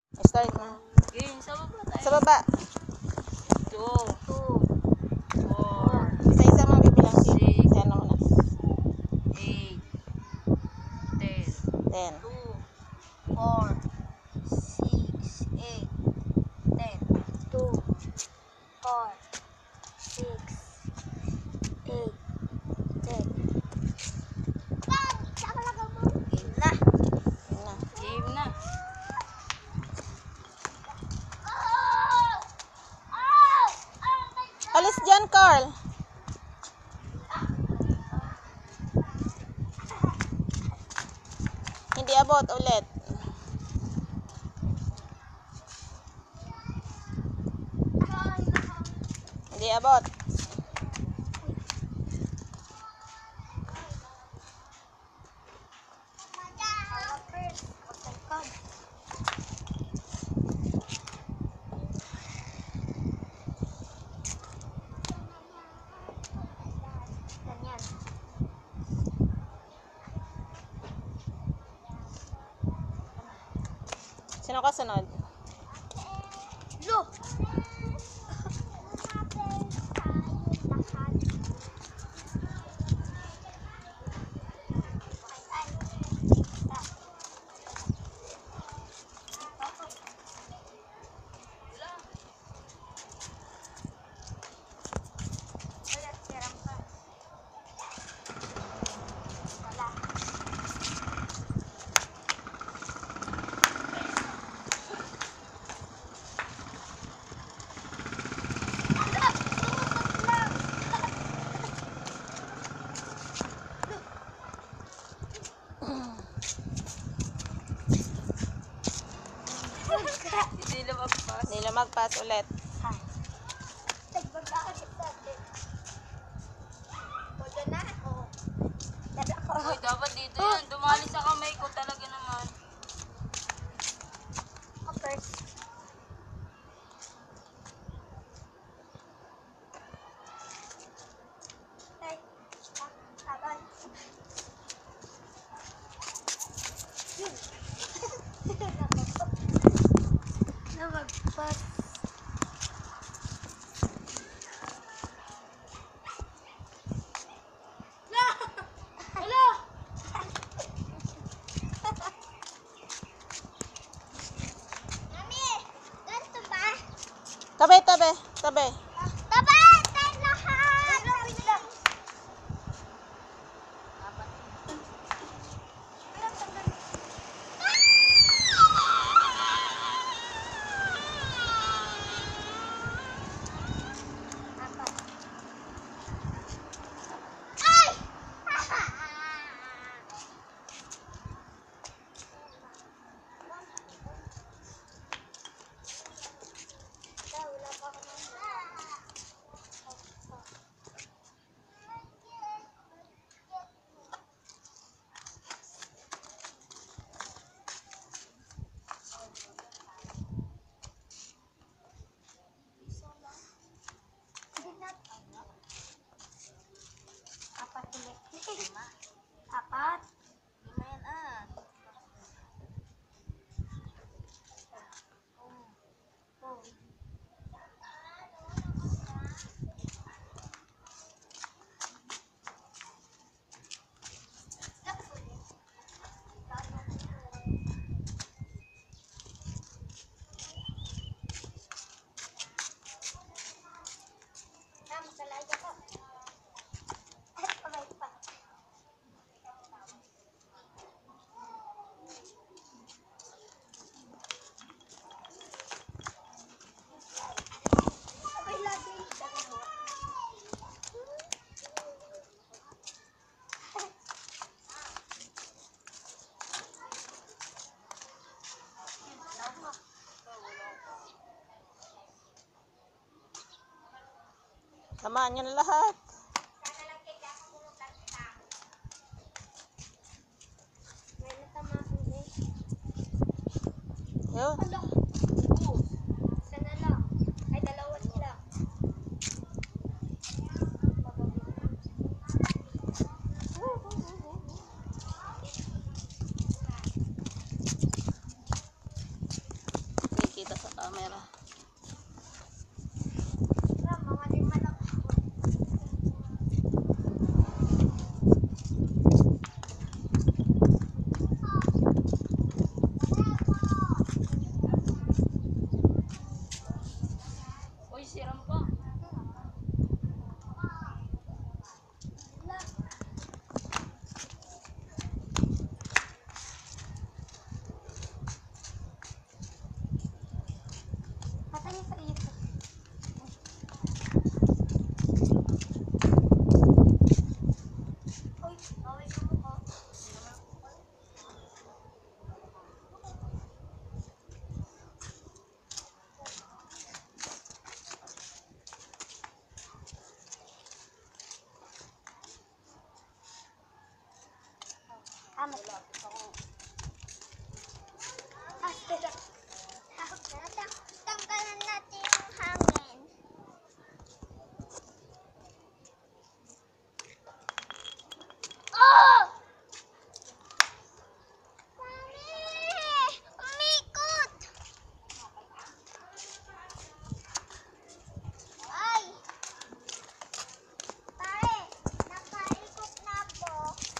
Start na. Game, sa baba tayo. Sa baba. 2, 4, Isa-isa mang bibilang. 6, Kaya naman na. 8, 10, 10. 2, 4, 6, 8, 10, 2, 4, 6, 8, 10. Game na. Yun na. Game na. Alis dyan, Carl. Hindi abot ulit. Hindi abot. Sino kasunod? Lo! Hindi lumagpas. Hindi lumagpas ulit. Uy, dapat dito yan. Dumali sa kamay ko talaga naman. Namagpas. Tabi, tabi, tabi. Apat. Lima yan ah. Tamaan nyo na lahat. Yun. Isa na lang. Ay, dalawa sila. camera. Mga lima lang ako. Uy, siram pa. Patay sa ito. Uy, bawal ka mo ko. Tanggalan natin yung hangin. Oh! Mami! Umikot! Ay! Pare, nakaikot na po.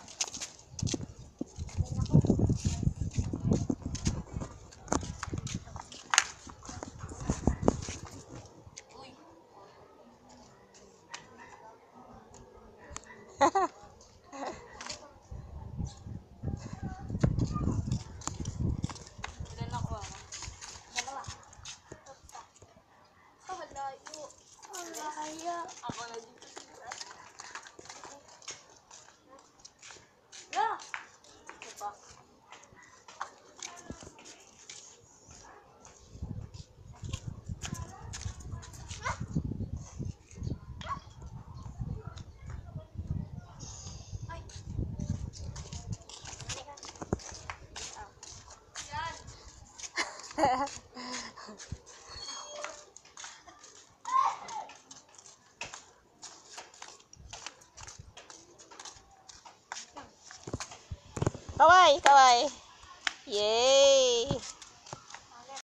Uy. Ilan ako ah? Dalawa. Oh, layo. Oh, layo. Ako na dito. La! Ito pa. Ay. Kaway, kaway. Yay!